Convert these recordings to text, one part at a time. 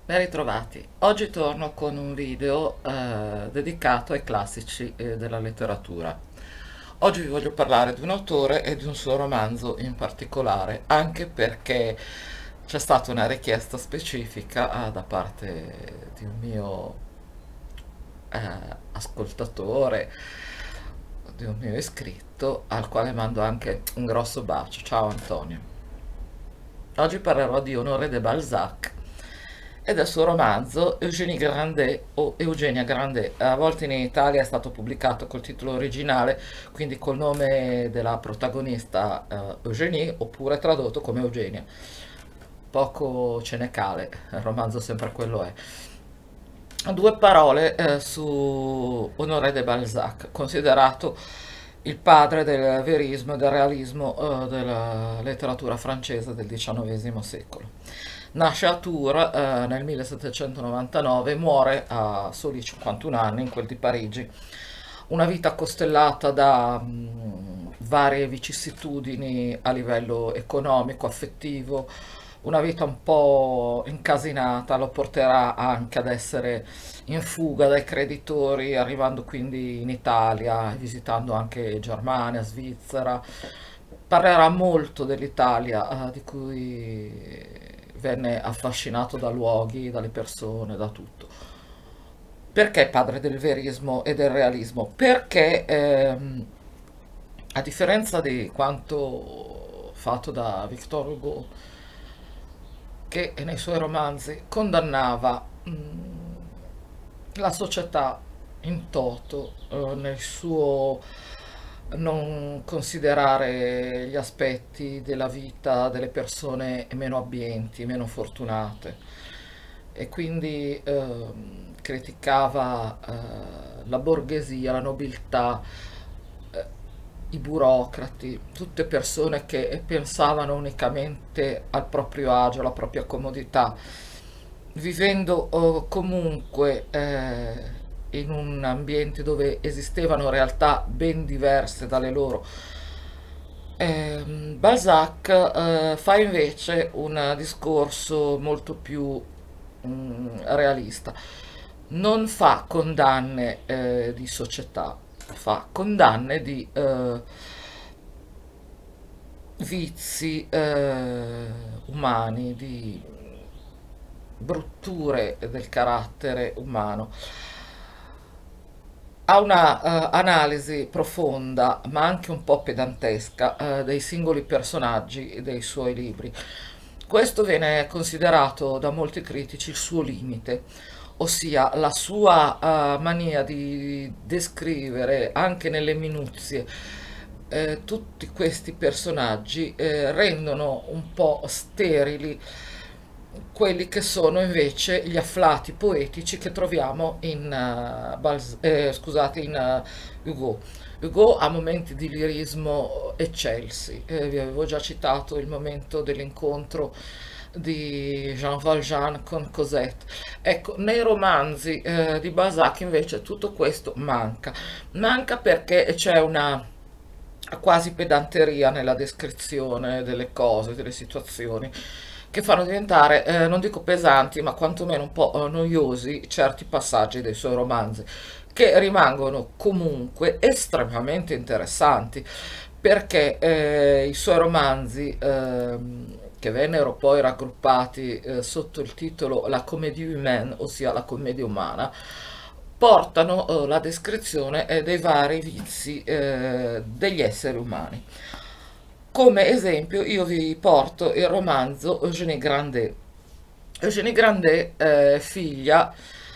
Ben ritrovati. Oggi torno con un video dedicato ai classici della letteratura. Oggi vi voglio parlare di un autore e di un suo romanzo in particolare, anche perché c'è stata una richiesta specifica da parte di un mio ascoltatore, di un mio iscritto, al quale mando anche un grosso bacio. Ciao Antonio. Oggi parlerò di Honoré de Balzac e del suo romanzo Eugénie Grandet o Eugenia Grandet. A volte in Italia è stato pubblicato col titolo originale, quindi col nome della protagonista Eugénie, oppure tradotto come Eugenia. Poco ce ne cale, il romanzo sempre quello è. Due parole su Honoré de Balzac, considerato il padre del verismo e del realismo della letteratura francese del XIX secolo. Nasce a Tours nel 1799 e muore a soli 51 anni in quel di Parigi. Una vita costellata da varie vicissitudini a livello economico, affettivo, una vita un po' incasinata, lo porterà anche ad essere in fuga dai creditori, arrivando quindi in Italia, visitando anche Germania, Svizzera. Parlerà molto dell'Italia, di cui venne affascinato da luoghi, dalle persone, da tutto. Perché padre del verismo e del realismo? Perché a differenza di quanto fatto da Victor Hugo, che nei suoi romanzi condannava la società in toto, nel suo non considerare gli aspetti della vita delle persone meno abbienti, meno fortunate, e quindi criticava la borghesia, la nobiltà, i burocrati, tutte persone che pensavano unicamente al proprio agio, alla propria comodità, vivendo comunque in un ambiente dove esistevano realtà ben diverse dalle loro. Balzac fa invece un discorso molto più realista, non fa condanne di società, fa condanne di vizi umani, di brutture del carattere umano. Ha una analisi profonda, ma anche un po' pedantesca, dei singoli personaggi dei suoi libri. Questo viene considerato da molti critici il suo limite, ossia la sua mania di descrivere anche nelle minuzie tutti questi personaggi rendono un po' sterili quelli che sono invece gli afflati poetici che troviamo in, scusate, in Hugo. Hugo ha momenti di lirismo eccelsi. Vi avevo già citato il momento dell'incontro di Jean Valjean con Cosette. Ecco, nei romanzi di Balzac invece tutto questo manca. Manca perché c'è una quasi pedanteria nella descrizione delle cose, delle situazioni, che fanno diventare, non dico pesanti, ma quantomeno un po' noiosi certi passaggi dei suoi romanzi, che rimangono comunque estremamente interessanti, perché i suoi romanzi, che vennero poi raggruppati sotto il titolo La Comédie humaine, ossia la commedia umana, portano la descrizione dei vari vizi degli esseri umani. Come esempio io vi porto il romanzo Eugénie Grandet. Eugénie Grandet è figlia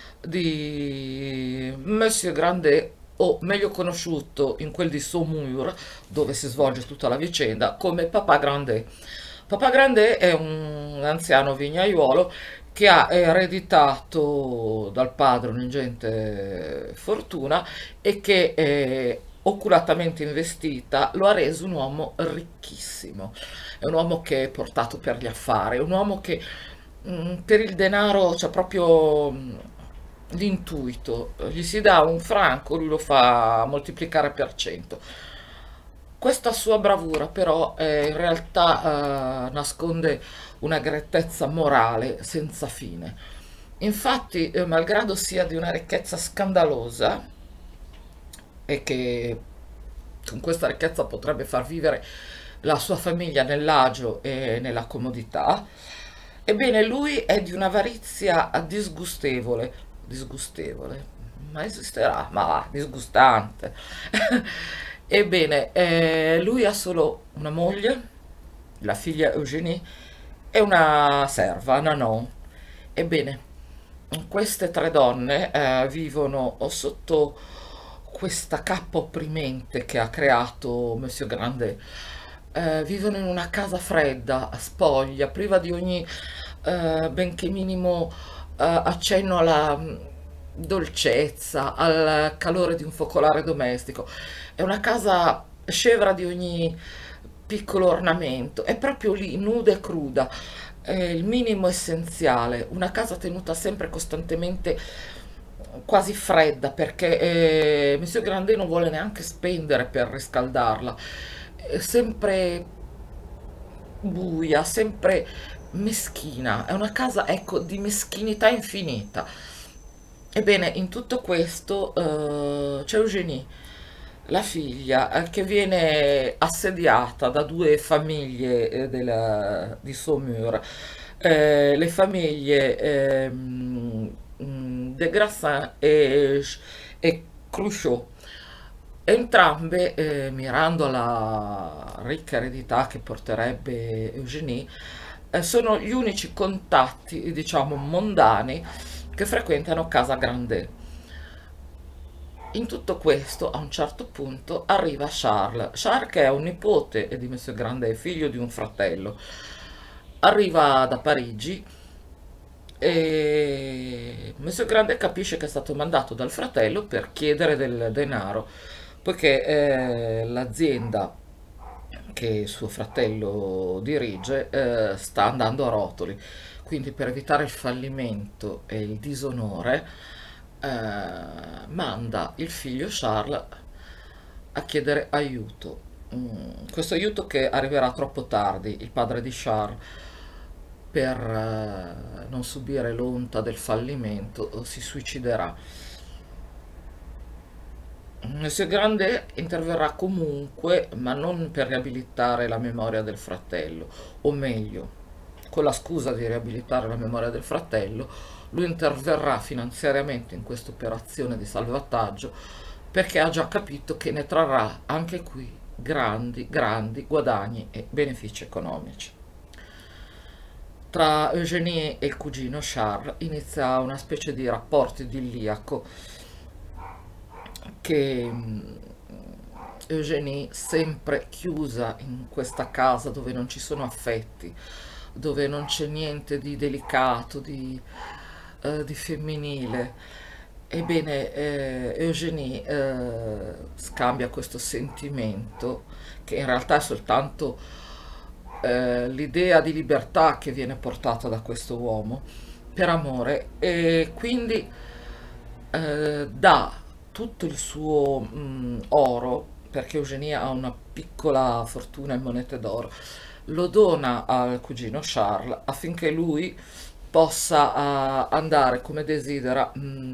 di Monsieur Grandet, o meglio conosciuto in quel di Saumur, dove si svolge tutta la vicenda, come Papa Grandet. Papa Grandet è un anziano vignaiuolo che ha ereditato dal padre un'ingente fortuna e che oculatamente investita lo ha reso un uomo ricchissimo. È un uomo che è portato per gli affari, è un uomo che per il denaro c'è proprio l'intuito, gli si dà un franco, lui lo fa moltiplicare per 100. Questa sua bravura però in realtà nasconde una grettezza morale senza fine. Infatti, malgrado sia di una ricchezza scandalosa e che con questa ricchezza potrebbe far vivere la sua famiglia nell'agio e nella comodità, ebbene lui è di un'avarizia disgustevole, disgustevole, ma esisterà, ma va, disgustante. Ebbene, lui ha solo una moglie, la figlia Eugénie, e una serva, Nanon. Ebbene, queste tre donne vivono sotto questa cappa opprimente che ha creato Monsieur Grandet. Vivono in una casa fredda, spoglia, priva di ogni benché minimo accenno alla dolcezza, al calore di un focolare domestico. È una casa scevra di ogni piccolo ornamento, è proprio lì, nuda e cruda, è il minimo essenziale, una casa tenuta sempre costantemente quasi fredda perché Monsieur Grandet non vuole neanche spendere per riscaldarla, è sempre buia, sempre meschina, è una casa, ecco, di meschinità infinita. Ebbene, in tutto questo c'è Eugénie, la figlia, che viene assediata da due famiglie di Saumur, le famiglie de Grassin e Cruchot. Entrambe, mirando alla ricca eredità che porterebbe Eugénie, sono gli unici contatti, diciamo, mondani che frequentano Casa Grandet. In tutto questo, a un certo punto, arriva Charles. Charles, che è un nipote di Monsieur Grandet, figlio di un fratello, arriva da Parigi e Monsieur Grandet capisce che è stato mandato dal fratello per chiedere del denaro, poiché l'azienda che suo fratello dirige sta andando a rotoli. Quindi per evitare il fallimento e il disonore manda il figlio Charles a chiedere aiuto. Questo aiuto che arriverà troppo tardi. Il padre di Charles, per non subire l'onta del fallimento, si suiciderà. Monsieur Grandet interverrà comunque, ma non per riabilitare la memoria del fratello, o meglio, con la scusa di riabilitare la memoria del fratello, lui interverrà finanziariamente in questa operazione di salvataggio perché ha già capito che ne trarrà anche qui grandi, grandi guadagni e benefici economici. Tra Eugénie e il cugino Charles inizia una specie di rapporto idilliaco che Eugénie, sempre chiusa in questa casa dove non ci sono affetti, dove non c'è niente di delicato, di femminile, ebbene Eugénie scambia questo sentimento, che in realtà è soltanto l'idea di libertà che viene portata da questo uomo, per amore, e quindi dà tutto il suo oro, perché Eugenia ha una piccola fortuna in monete d'oro, lo dona al cugino Charles affinché lui possa andare come desidera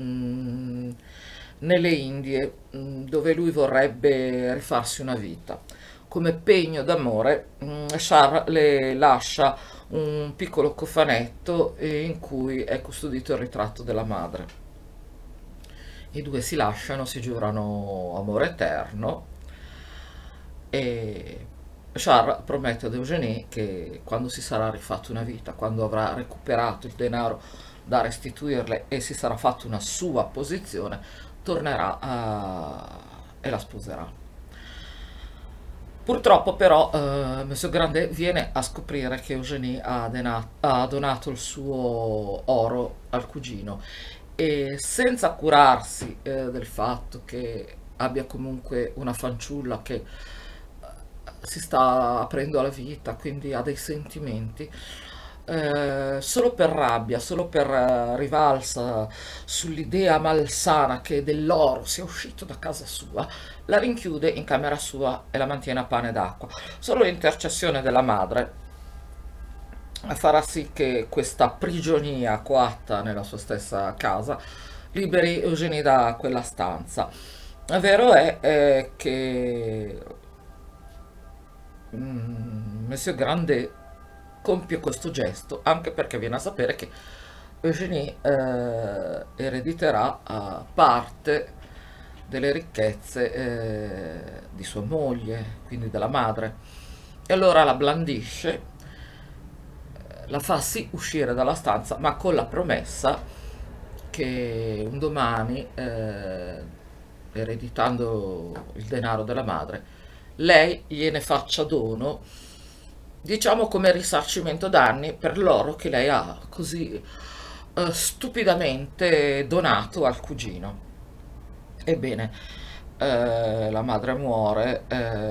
nelle Indie, dove lui vorrebbe rifarsi una vita. Come pegno d'amore, Charles le lascia un piccolo cofanetto in cui è custodito il ritratto della madre. I due si lasciano, si giurano amore eterno e Charles promette ad Eugénie che quando si sarà rifatto una vita, quando avrà recuperato il denaro da restituirle e si sarà fatto una sua posizione, tornerà e la sposerà. Purtroppo però Monsieur Grandet viene a scoprire che Eugénie ha donato il suo oro al cugino e senza curarsi del fatto che abbia comunque una fanciulla che si sta aprendo alla vita, quindi ha dei sentimenti, solo per rabbia, solo per rivalsa sull'idea malsana che dell'oro sia uscito da casa sua, la rinchiude in camera sua e la mantiene a pane d'acqua. Solo l'intercessione della madre farà sì che questa prigionia coatta nella sua stessa casa liberi Eugenie da quella stanza. Vero è che Monsieur Grandet compie questo gesto anche perché viene a sapere che Eugenie erediterà parte delle ricchezze di sua moglie, quindi della madre. E allora la blandisce, la fa sì uscire dalla stanza, ma con la promessa che un domani, ereditando il denaro della madre, lei gliene faccia dono, diciamo come risarcimento danni per l'oro che lei ha così stupidamente donato al cugino. Ebbene, la madre muore,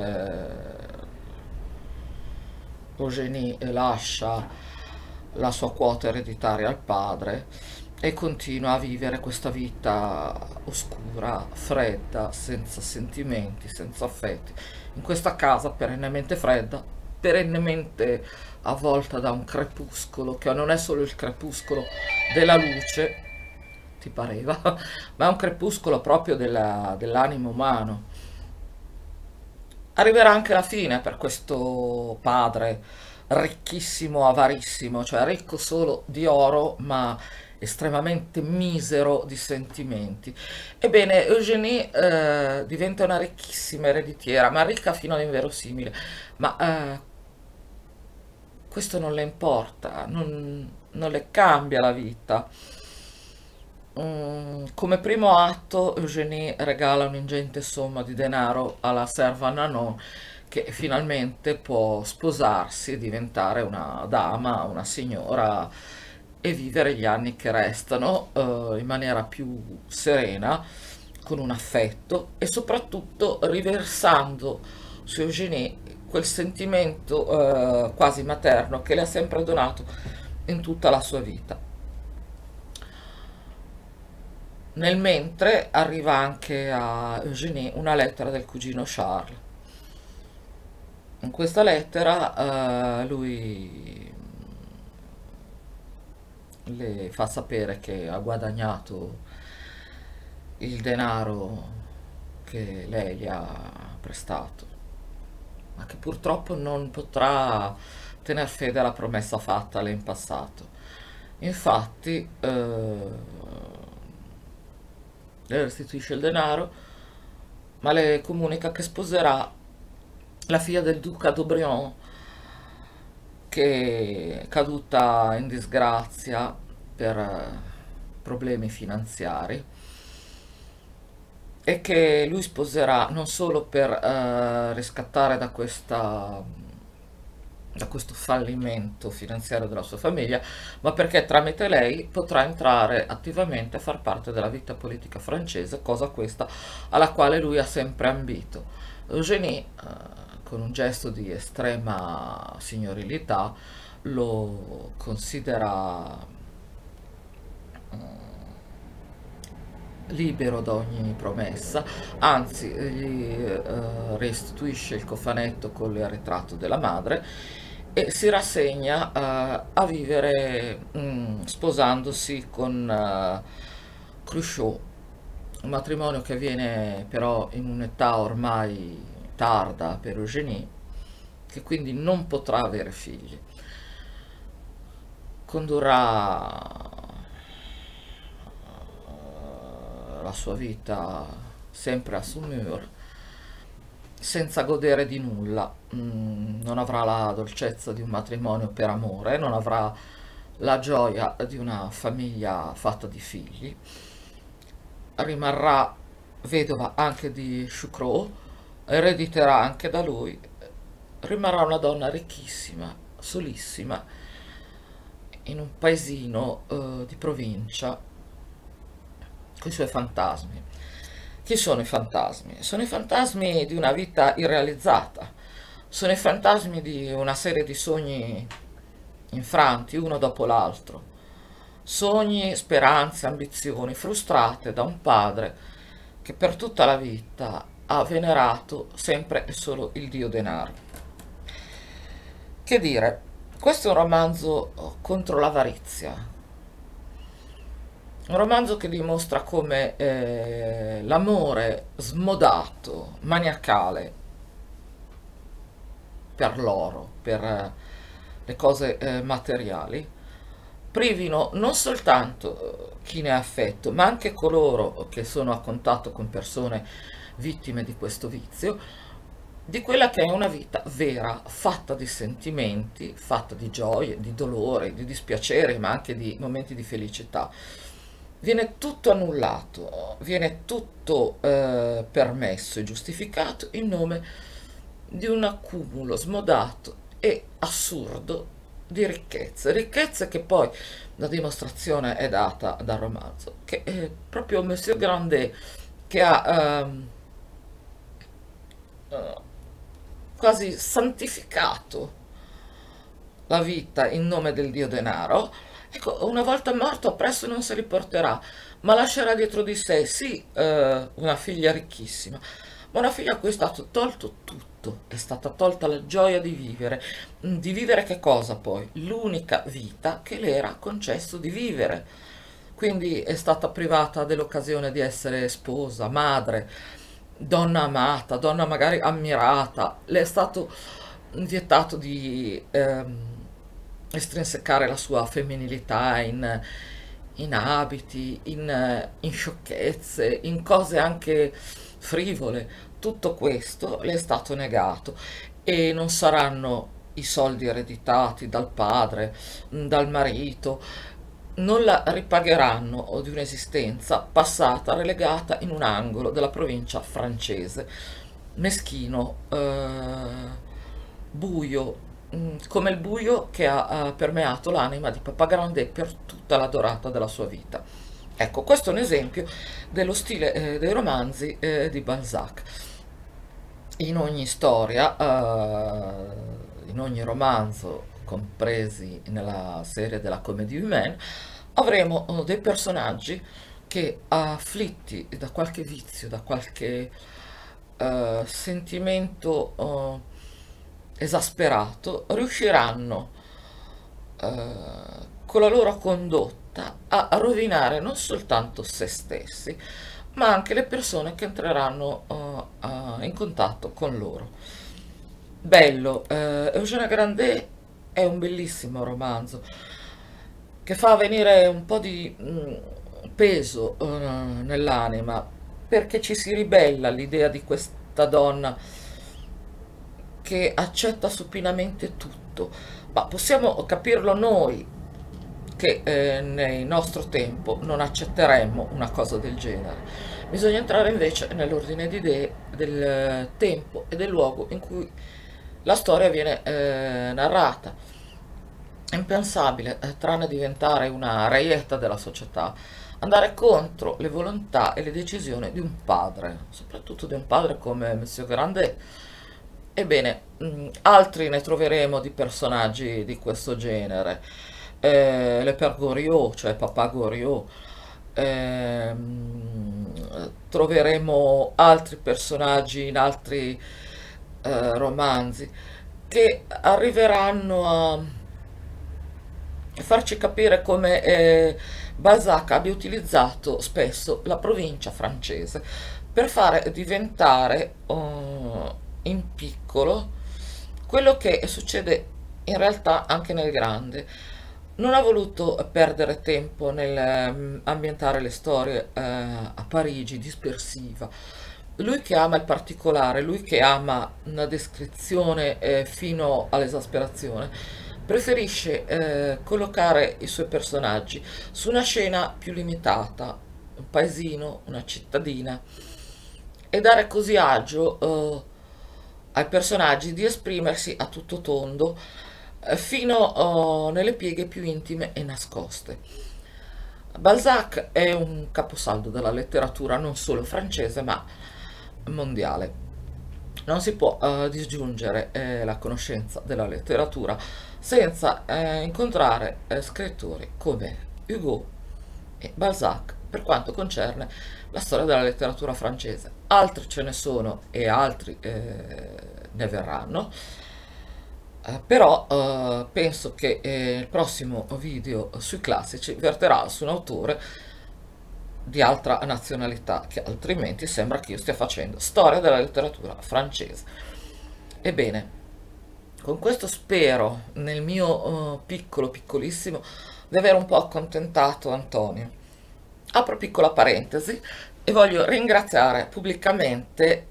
Eugenie lascia la sua quota ereditaria al padre e continua a vivere questa vita oscura, fredda, senza sentimenti, senza affetti, in questa casa perennemente fredda, perennemente avvolta da un crepuscolo che non è solo il crepuscolo della luce, ti pareva, ma è un crepuscolo proprio dell'animo umano. Arriverà anche la fine per questo padre ricchissimo, avarissimo, cioè ricco solo di oro, ma estremamente misero di sentimenti. Ebbene, Eugenie diventa una ricchissima ereditiera, ma ricca fino all'inverosimile. Ma questo non le importa, non le cambia la vita. Come primo atto, Eugenie regala un'ingente somma di denaro alla serva Nanon, che finalmente può sposarsi e diventare una dama, una signora e vivere gli anni che restano in maniera più serena, con un affetto e soprattutto riversando su Eugenie quel sentimento quasi materno che le ha sempre donato in tutta la sua vita. Nel mentre arriva anche a Eugenie una lettera del cugino Charles. In questa lettera lui le fa sapere che ha guadagnato il denaro che lei gli ha prestato, ma che purtroppo non potrà tener fede alla promessa fattale in passato. Infatti, le restituisce il denaro, ma le comunica che sposerà la figlia del duca d'Aubrion, che è caduta in disgrazia per problemi finanziari e che lui sposerà non solo per riscattare da questo fallimento finanziario della sua famiglia, ma perché tramite lei potrà entrare attivamente a far parte della vita politica francese, cosa questa alla quale lui ha sempre ambito. Eugenie, con un gesto di estrema signorilità, lo considera libero da ogni promessa, anzi gli restituisce il cofanetto con il ritratto della madre e si rassegna a vivere sposandosi con Cruchot, un matrimonio che avviene però in un'età ormai tarda per Eugenie, che quindi non potrà avere figli. Condurrà la sua vita sempre a Saumur, senza godere di nulla. Non avrà la dolcezza di un matrimonio per amore, non avrà la gioia di una famiglia fatta di figli, rimarrà vedova anche di Choucroux, erediterà anche da lui, rimarrà una donna ricchissima, solissima, in un paesino di provincia, con i suoi fantasmi. Chi sono i fantasmi? Sono i fantasmi di una vita irrealizzata, sono i fantasmi di una serie di sogni infranti uno dopo l'altro, sogni, speranze, ambizioni frustrate da un padre che per tutta la vita ha venerato sempre e solo il dio denaro. Che dire, Questo è un romanzo contro l'avarizia, un romanzo che dimostra come l'amore smodato, maniacale per l'oro, per le cose materiali, privino non soltanto chi ne ha affetto, ma anche coloro che sono a contatto con persone vittime di questo vizio, di quella che è una vita vera, fatta di sentimenti, fatta di gioie, di dolore, di dispiacere, ma anche di momenti di felicità. Viene tutto annullato, viene tutto permesso e giustificato in nome di un accumulo smodato e assurdo di ricchezze, ricchezze che poi la dimostrazione è data dal romanzo, che è proprio Monsieur Grandet che ha eh, quasi santificato la vita in nome del dio denaro. Ecco, una volta morto appresso non se li porterà, ma lascerà dietro di sé, sì, una figlia ricchissima, ma una figlia a cui è stato tolto tutto, è stata tolta la gioia di vivere. Di vivere che cosa poi? L'unica vita che le era concesso di vivere. Quindi è stata privata dell'occasione di essere sposa, madre, donna amata, donna magari ammirata. Le è stato vietato di estrinsecare la sua femminilità in abiti, in sciocchezze, in cose anche frivole. Tutto questo le è stato negato e non saranno i soldi ereditati dal padre, dal marito, non la ripagheranno di un'esistenza passata relegata in un angolo della provincia francese, meschino, buio, come il buio che ha permeato l'anima di Papa Grandet per tutta la dorata della sua vita. Ecco, questo è un esempio dello stile dei romanzi di Balzac. In ogni storia, in ogni romanzo, compresi nella serie della Comédie Humaine, avremo dei personaggi che, afflitti da qualche vizio, da qualche sentimento esasperato, riusciranno con la loro condotta a rovinare non soltanto se stessi, ma anche le persone che entreranno in contatto con loro. Bello, Eugène Grandet è un bellissimo romanzo che fa venire un po' di peso nell'anima, perché ci si ribella all'idea di questa donna che accetta supinamente tutto, ma possiamo capirlo noi che nel nostro tempo non accetteremmo una cosa del genere. Bisogna entrare invece nell'ordine di idee del tempo e del luogo in cui la storia viene narrata. È impensabile, tranne diventare una reietta della società, andare contro le volontà e le decisioni di un padre, soprattutto di un padre come Monsieur Grandet. Ebbene, altri ne troveremo di personaggi di questo genere. Le Père Goriot, cioè Papa Goriot. Troveremo altri personaggi in altri romanzi che arriveranno a farci capire come Balzac abbia utilizzato spesso la provincia francese per fare diventare in piccolo quello che succede in realtà anche nel grande. Non ha voluto perdere tempo nel ambientare le storie a Parigi, dispersiva. Lui che ama il particolare, lui che ama una descrizione fino all'esasperazione, preferisce collocare i suoi personaggi su una scena più limitata, un paesino, una cittadina, e dare così agio ai personaggi di esprimersi a tutto tondo fino nelle pieghe più intime e nascoste. Balzac è un caposaldo della letteratura non solo francese ma mondiale. Non si può disgiungere la conoscenza della letteratura senza incontrare scrittori come Hugo e Balzac per quanto concerne la storia della letteratura francese. Altri ce ne sono e altri ne verranno. Però penso che il prossimo video sui classici verterà su un autore di altra nazionalità, che altrimenti sembra che io stia facendo storia della letteratura francese. Ebbene, con questo spero, nel mio piccolo, piccolissimo, di aver un po' accontentato Antonio. Apro piccola parentesi e voglio ringraziare pubblicamente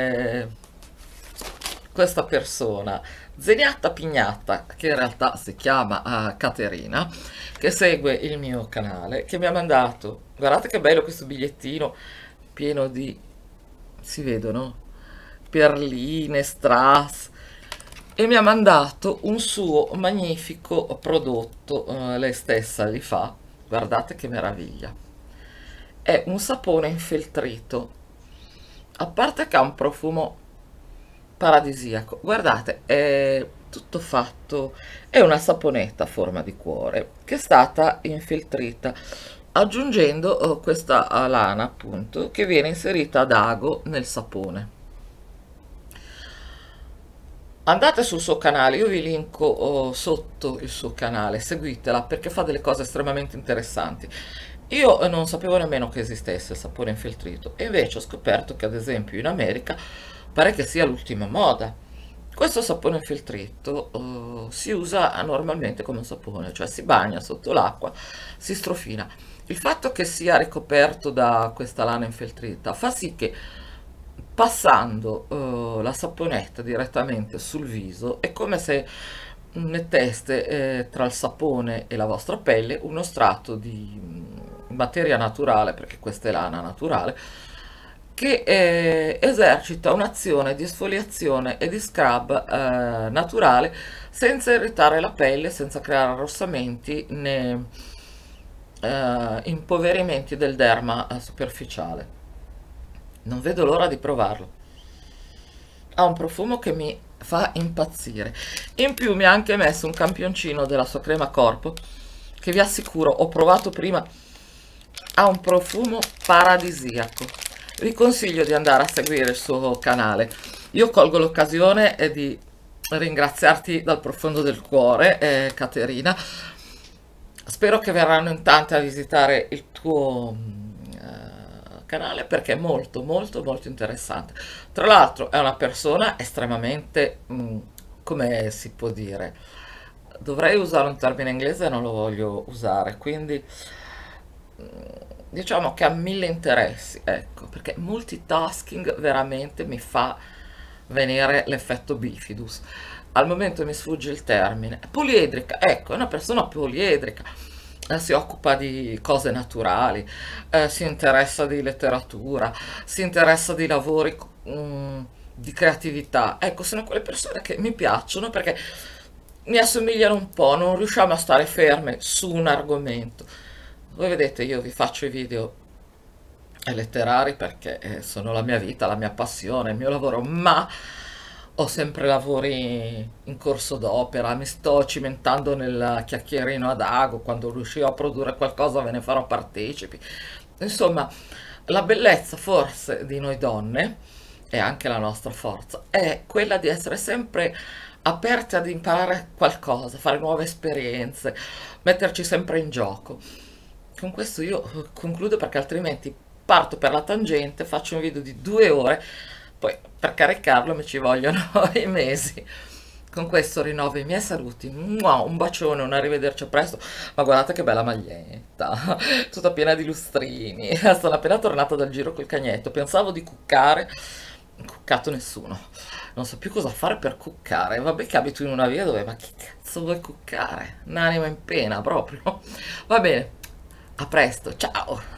questa persona, Zeniatta Pignatta, che in realtà si chiama Caterina, che segue il mio canale, che mi ha mandato, guardate che bello questo bigliettino pieno di, si vedono, perline, strass, e mi ha mandato un suo magnifico prodotto, lei stessa li fa, guardate che meraviglia. È un sapone infeltrito, a parte che ha un profumo paradisiaco. Guardate, è tutto fatto, è una saponetta a forma di cuore che è stata infiltrita aggiungendo questa lana appunto che viene inserita ad ago nel sapone. Andate sul suo canale, io vi linko sotto il suo canale, seguitela perché fa delle cose estremamente interessanti. Io non sapevo nemmeno che esistesse il sapone infeltrito e invece ho scoperto che ad esempio in America pare che sia l'ultima moda. Questo sapone infeltrito si usa normalmente come un sapone, cioè si bagna sotto l'acqua, si strofina. Il fatto che sia ricoperto da questa lana infeltrita fa sì che passando la saponetta direttamente sul viso è come se metteste tra il sapone e la vostra pelle uno strato di materia naturale, perché questa è lana naturale, che esercita un'azione di esfoliazione e di scrub naturale senza irritare la pelle, senza creare arrossamenti né impoverimenti del derma superficiale. Non vedo l'ora di provarlo. Ha un profumo che mi fa impazzire. In più mi ha anche messo un campioncino della sua crema corpo, che vi assicuro, ho provato prima, ha un profumo paradisiaco. Vi consiglio di andare a seguire il suo canale. Io colgo l'occasione di ringraziarti dal profondo del cuore, Caterina. Spero che verranno in tanti a visitare il tuo canale perché è molto molto molto interessante. Tra l'altro è una persona estremamente, come si può dire, dovrei usare un termine inglese e non lo voglio usare, quindi diciamo che ha mille interessi, ecco, perché multitasking veramente mi fa venire l'effetto bifidus. Al momento mi sfugge il termine. Poliedrica, ecco, è una persona poliedrica. Si occupa di cose naturali, si interessa di letteratura, si interessa di lavori, di creatività. Ecco, sono quelle persone che mi piacciono perché mi assomigliano un po', non riusciamo a stare ferme su un argomento. Voi vedete, io vi faccio i video letterari perché sono la mia vita, la mia passione, il mio lavoro, ma ho sempre lavori in corso d'opera, mi sto cimentando nel chiacchierino ad ago, quando riuscirò a produrre qualcosa ve ne farò partecipi. Insomma, la bellezza forse di noi donne, e anche la nostra forza, è quella di essere sempre aperte ad imparare qualcosa, fare nuove esperienze, metterci sempre in gioco. Con questo io concludo perché altrimenti parto per la tangente, faccio un video di 2 ore, poi per caricarlo mi ci vogliono i mesi. Con questo rinnovo i miei saluti, mua, un bacione, un arrivederci a presto, ma guardate che bella maglietta, tutta piena di lustrini, sono appena tornata dal giro col cagnetto, pensavo di cuccare, cuccato nessuno, non so più cosa fare per cuccare, vabbè che abito in una via dove, ma che cazzo vuoi cuccare? Un'anima in pena proprio, va bene, a presto, ciao!